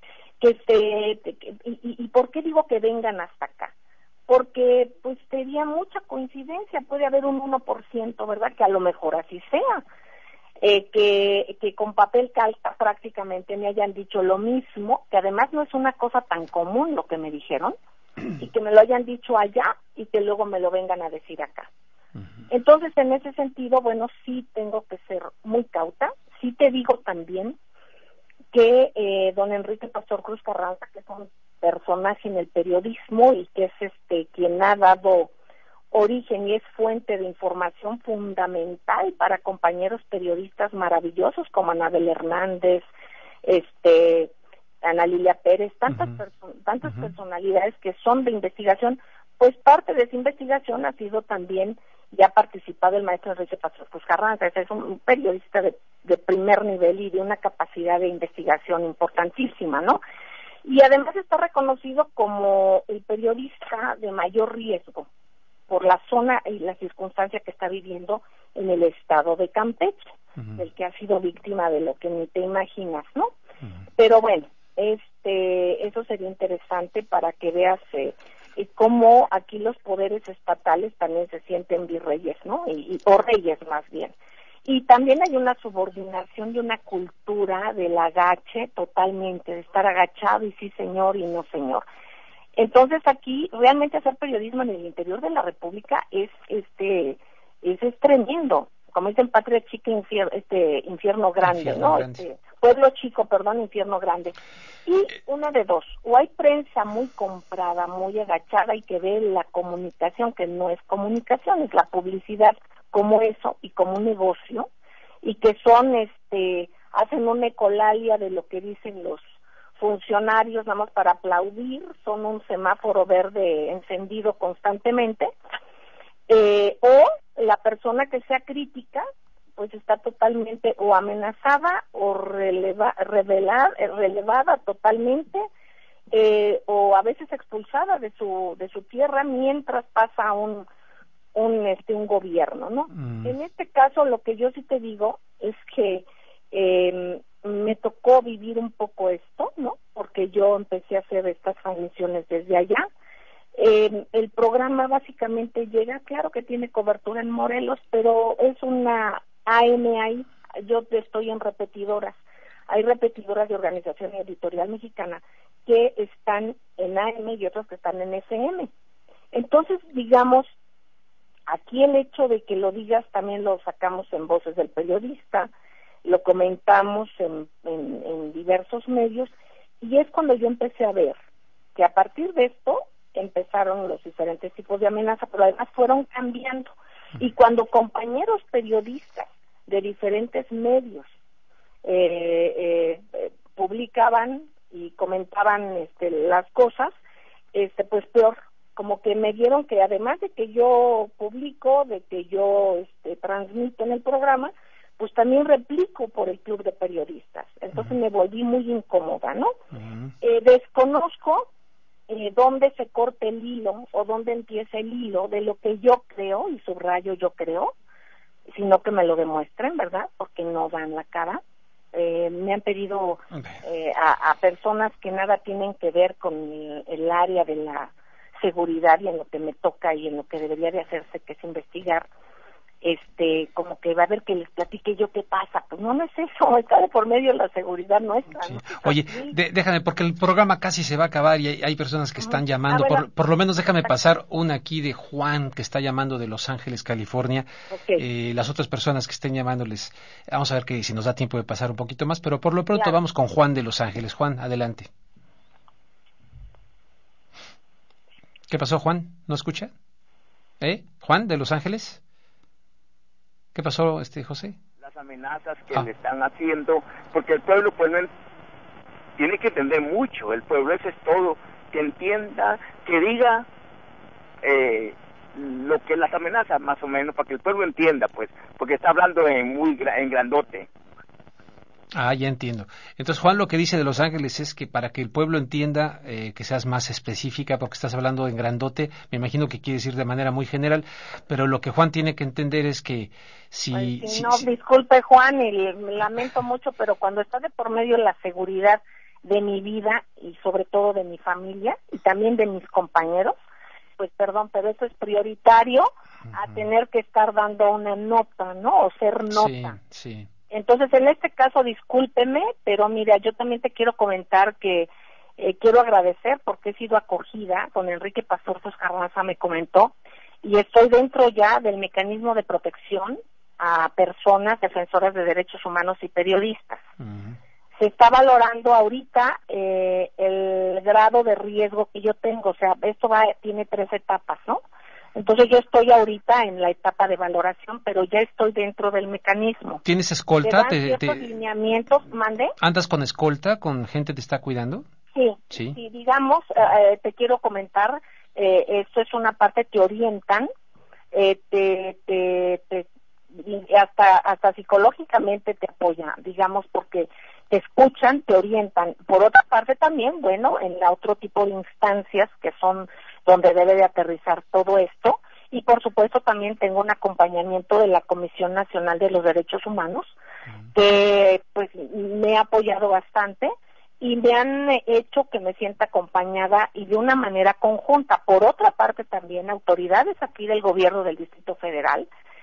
y ¿por qué digo que vengan hasta acá? Porque pues sería mucha coincidencia, puede haber un 1%, ¿verdad? Que a lo mejor así sea, que con papel calca prácticamente me hayan dicho lo mismo, que además no es una cosa tan común lo que me dijeron, y que me lo hayan dicho allá y que luego me lo vengan a decir acá. Entonces, en ese sentido, bueno, sí tengo que ser muy cauta. Sí te digo también que don Enrique Pastor Cruz Carranza, que es un personaje en el periodismo y que es quien ha dado origen y es fuente de información fundamental para compañeros periodistas maravillosos como Anabel Hernández, Ana Lilia Pérez, tantas personalidades que son de investigación, pues parte de esa investigación ha sido también, ya ha participado el maestro Enrique Pastor Cruz Carranza, es un periodista de primer nivel y de una capacidad de investigación importantísima, ¿no? Y además está reconocido como el periodista de mayor riesgo por la zona y la circunstancia que está viviendo en el estado de Campeche, del que ha sido víctima de lo que ni te imaginas, ¿no? Pero bueno, eso sería interesante para que veas cómo aquí los poderes estatales también se sienten virreyes, ¿no? O reyes más bien. Y también hay una subordinación y una cultura del agache totalmente, de estar agachado y sí señor y no señor. Entonces aquí realmente hacer periodismo en el interior de la República es tremendo. Como dicen, patria chica, infierno grande, ¿no? Pueblo chico, perdón, infierno grande. Y una de dos, o hay prensa muy comprada, muy agachada y que ve la comunicación, que no es comunicación, es la publicidad, como eso y como un negocio, y que son, hacen una ecolalia de lo que dicen los funcionarios, nada más para aplaudir, son un semáforo verde encendido constantemente, o la persona que sea crítica, pues está totalmente o amenazada o relevada totalmente, o a veces expulsada de su tierra mientras pasa un gobierno, ¿no? En este caso, lo que yo sí te digo es que me tocó vivir un poco esto, ¿no? Porque yo empecé a hacer estas transmisiones desde allá. El programa básicamente llega, claro que tiene cobertura en Morelos, pero es una AM ahí. Yo estoy en repetidoras. Hay repetidoras de Organización Editorial Mexicana que están en AM y otras que están en SM. Entonces, digamos, aquí el hecho de que lo digas también lo sacamos en Voces del Periodista, lo comentamos en diversos medios, y es cuando yo empecé a ver que a partir de esto empezaron los diferentes tipos de amenaza, pero además fueron cambiando. Y cuando compañeros periodistas de diferentes medios publicaban y comentaban las cosas, pues peor, como que me vieron que además de que yo publico, de que yo transmito en el programa, pues también replico por el club de periodistas. Entonces me volví muy incómoda, ¿no? Desconozco dónde se corta el hilo o dónde empieza el hilo de lo que yo creo, y subrayo yo creo, sino que me lo demuestren, ¿verdad? Porque no dan la cara. Me han pedido a personas que nada tienen que ver con el área de la seguridad y en lo que me toca y en lo que debería de hacerse, que es investigar, como que va a haber que les platique yo qué pasa. Pues no es eso, está de por medio la seguridad nuestra. Sí. ¿No? Oye, déjame, porque el programa casi se va a acabar y hay personas que están llamando. Bueno. Por lo menos déjame pasar una aquí de Juan, que está llamando de Los Ángeles, California. Okay. Las otras personas que estén llamándoles, vamos a ver que si nos da tiempo de pasar un poquito más, pero por lo pronto Claro. Vamos con Juan de Los Ángeles. Juan, adelante. ¿Qué pasó, Juan? ¿No escucha? ¿Juan de Los Ángeles? ¿Qué pasó, José? Las amenazas que le están haciendo, porque el pueblo pues tiene que entender mucho, el pueblo, eso es todo, que entienda, que diga lo que las amenazas más o menos, para que el pueblo entienda, pues, porque está hablando en grandote. Ya entiendo. Entonces, Juan, lo que dice de Los Ángeles es que para que el pueblo entienda, que seas más específica, porque estás hablando en grandote, me imagino que quieres decir de manera muy general, pero lo que Juan tiene que entender es que disculpe, Juan, y lamento mucho, pero cuando está de por medio la seguridad de mi vida y sobre todo de mi familia y también de mis compañeros, pues perdón, pero eso es prioritario a tener que estar dando una nota, ¿no? O ser nota. Sí. Entonces, en este caso, discúlpeme, pero mira, yo también te quiero comentar que quiero agradecer porque he sido acogida, con Enrique Pastor Carranza me comentó, y estoy dentro ya del mecanismo de protección a personas defensoras de derechos humanos y periodistas. Se está valorando ahorita el grado de riesgo que yo tengo, o sea, esto tiene 3 etapas, ¿no? Entonces yo estoy ahorita en la etapa de valoración, pero ya estoy dentro del mecanismo. ¿Tienes escolta? Ciertos lineamientos, ¿mande? ¿Andas con escolta? ¿Con gente te está cuidando? Sí, digamos, te quiero comentar, esto es una parte, te orientan, hasta psicológicamente te apoya, digamos, porque te escuchan, te orientan. Por otra parte también, bueno, en la otro tipo de instancias que son donde debe de aterrizar todo esto, y por supuesto también tengo un acompañamiento de la Comisión Nacional de los Derechos Humanos, que pues me ha apoyado bastante y me han hecho que me sienta acompañada y de una manera conjunta. Por otra parte también autoridades aquí del gobierno del Distrito Federal,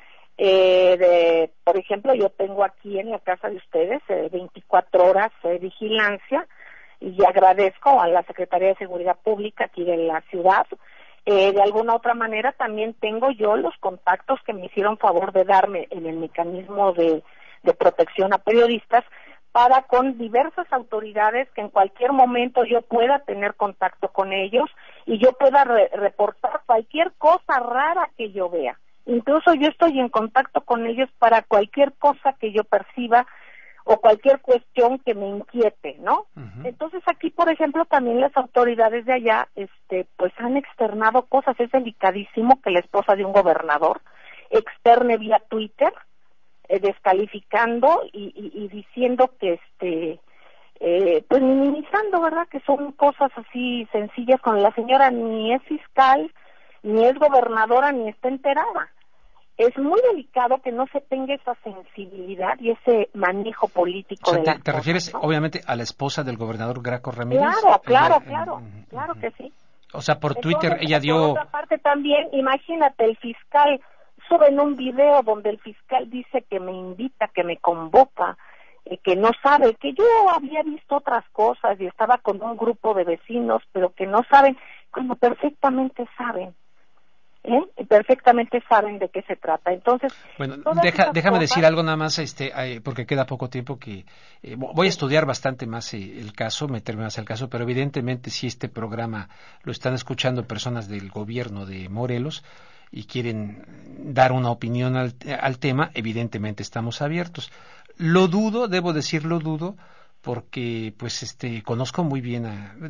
por ejemplo, yo tengo aquí en la casa de ustedes 24 horas de vigilancia, y agradezco a la Secretaría de Seguridad Pública aquí de la ciudad. De alguna otra manera también tengo yo los contactos que me hicieron favor de darme en el mecanismo de protección a periodistas, para con diversas autoridades que en cualquier momento yo pueda tener contacto con ellos y yo pueda reportar cualquier cosa rara que yo vea. Incluso yo estoy en contacto con ellos para cualquier cosa que yo perciba o cualquier cuestión que me inquiete, ¿no? Entonces aquí, por ejemplo, también las autoridades de allá, pues han externado cosas. Es delicadísimo que la esposa de un gobernador externe vía Twitter, descalificando y diciendo que, pues minimizando, ¿verdad? Que son cosas así sencillas, cuando la señora ni es fiscal, ni es gobernadora, ni está enterada. Es muy delicado que no se tenga esa sensibilidad y ese manejo político. O sea, de las te cosas, refieres, ¿no? Obviamente, a la esposa del gobernador Graco Ramírez. Claro que sí. O sea, por Entonces, Twitter ella dio... Por otra parte también, imagínate, el fiscal sube en un video donde el fiscal dice que me invita, que me convoca, que no sabe, que yo había visto otras cosas y estaba con un grupo de vecinos, pero que no saben, como perfectamente saben. Perfectamente saben de qué se trata. Entonces, bueno, déjame decir algo nada más, porque queda poco tiempo, que voy a estudiar bastante más el caso, meterme más al caso, pero evidentemente si este programa lo están escuchando personas del gobierno de Morelos y quieren dar una opinión al tema, evidentemente estamos abiertos. Lo dudo, debo decir lo dudo, porque pues conozco muy bien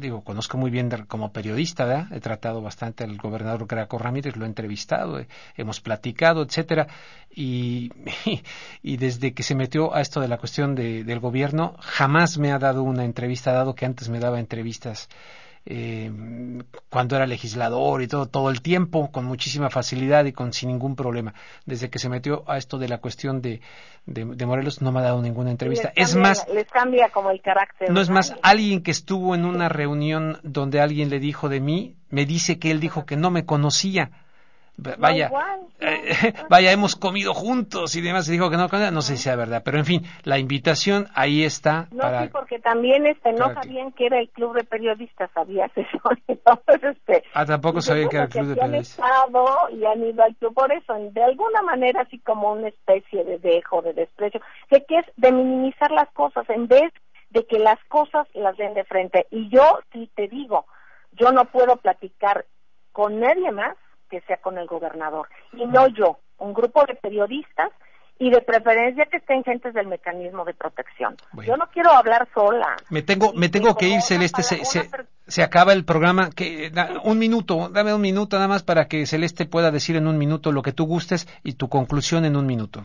como periodista, ¿verdad? He tratado bastante al gobernador Graco Ramírez, lo he entrevistado, hemos platicado, etcétera, y desde que se metió a esto de la cuestión del gobierno, jamás me ha dado una entrevista, dado que antes me daba entrevistas cuando era legislador y todo el tiempo, con muchísima facilidad y sin ningún problema. Desde que se metió a esto de la cuestión de Morelos, no me ha dado ninguna entrevista. Les cambia como el carácter. No es más, alguien que estuvo en una reunión donde alguien le dijo de mí, me dice que él dijo que no me conocía. Vaya, vaya, hemos comido juntos y demás, se dijo que no sé si sea verdad, pero en fin, la invitación ahí está. No, sí, porque también no sabían que era el club de periodistas, ¿sabías eso? Entonces, tampoco sabían que era el club de periodistas. Han estado y han ido al club, por eso, de alguna manera, así como una especie de dejo, de desprecio, que es de minimizar las cosas, en vez de que las cosas las den de frente. Y yo, sí te digo, yo no puedo platicar con nadie más que sea con el gobernador, y no yo, un grupo de periodistas, y de preferencia que estén gentes del mecanismo de protección. Bueno. Yo no quiero hablar sola. Me tengo que ir, Celeste, se acaba el programa. Dame un minuto nada más para que Celeste pueda decir en un minuto lo que tú gustes y tu conclusión en un minuto.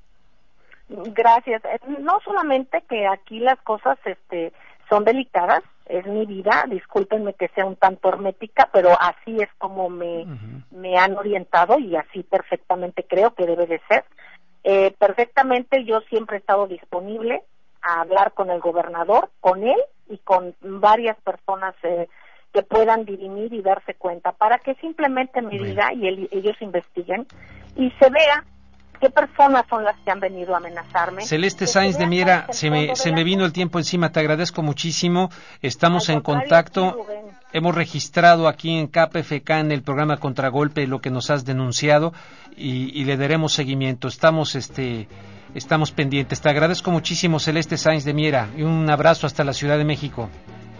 Gracias. No solamente que aquí las cosas son delicadas, es mi vida, discúlpenme que sea un tanto hermética, pero así es como me han orientado y así perfectamente creo que debe de ser. Perfectamente yo siempre he estado disponible a hablar con el gobernador, con él y con varias personas que puedan dirimir y darse cuenta, para que simplemente me diga y ellos investiguen y se vea qué personas son las que han venido a amenazarme. Celeste Sáenz de Miera, se me vino el tiempo encima, te agradezco muchísimo, estamos en contacto, hemos registrado aquí en KPFK en el programa Contragolpe lo que nos has denunciado y le daremos seguimiento, estamos pendientes. Te agradezco muchísimo, Celeste Sáenz de Miera, y un abrazo hasta la Ciudad de México.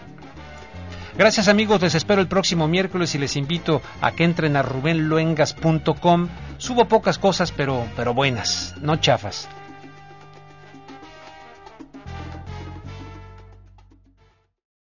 Gracias, amigos, les espero el próximo miércoles y les invito a que entren a rubenluengas.com. Subo pocas cosas, pero buenas, no chafas.